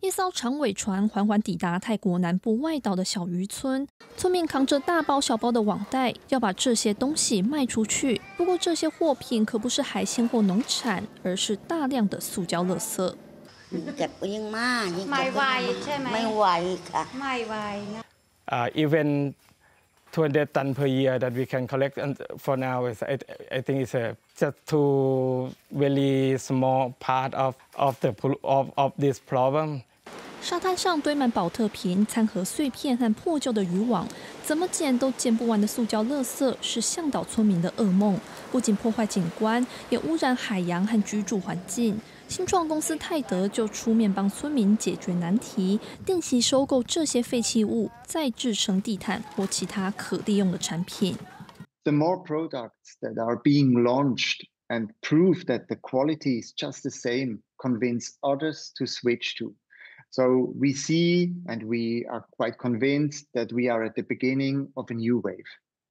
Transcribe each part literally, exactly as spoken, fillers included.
一艘长尾船缓缓抵达泰国南部外岛的小渔村，村民扛着大包小包的网袋，要把这些东西卖出去。不过这些货品可不是海鲜或农产，而是大量的塑胶垃圾。 เก็บยิ่งมากยิ่งไม่ไหวใช่ไหมไม่ไหวค่ะไม่ไหวนะ Uh, even two hundred ton per year that we can collect, and for now is I, I think it's a just too really small part of of the of of this problem. 沙滩上堆满保特瓶、餐盒碎片和破旧的渔网，怎么捡都捡不完的塑胶垃圾是向导村民的噩梦，不仅破坏景观，也污染海洋和居住环境。新创公司泰德就出面帮村民解决难题，定期收购这些废弃物，再制成地毯或其他可利用的产品。 The more products that are being launched and prove that the quality is just the same, convince others to switch to. So we see and we are quite convinced that we are at the beginning of a new wave.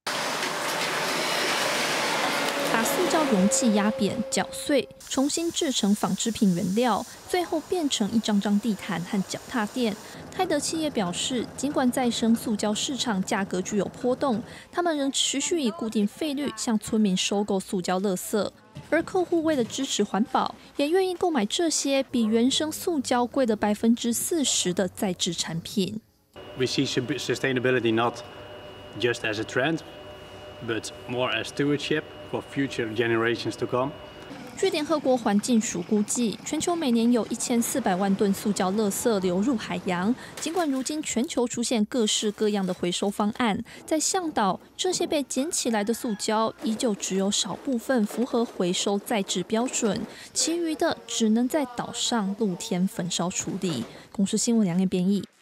把塑胶容器压扁、搅碎，重新制成纺织品原料，最后变成一张张地毯和脚踏垫。泰德企业表示，尽管再生塑胶市场价格具有波动，他们仍持续以固定费率向村民收购塑胶垃圾。而客户为了支持环保，也愿意购买这些比原生塑胶贵了百分之四十的再制产品。 We see sustainability not just as a trend, but more as stewardship for future generations to come. 据联合国环境署估计，全球每年有一千四百万吨塑胶垃圾流入海洋。尽管如今全球出现各式各样的回收方案，在向导，这些被捡起来的塑胶依旧只有少部分符合回收再制标准，其余的只能在岛上露天焚烧处理。公视新闻两岸编译。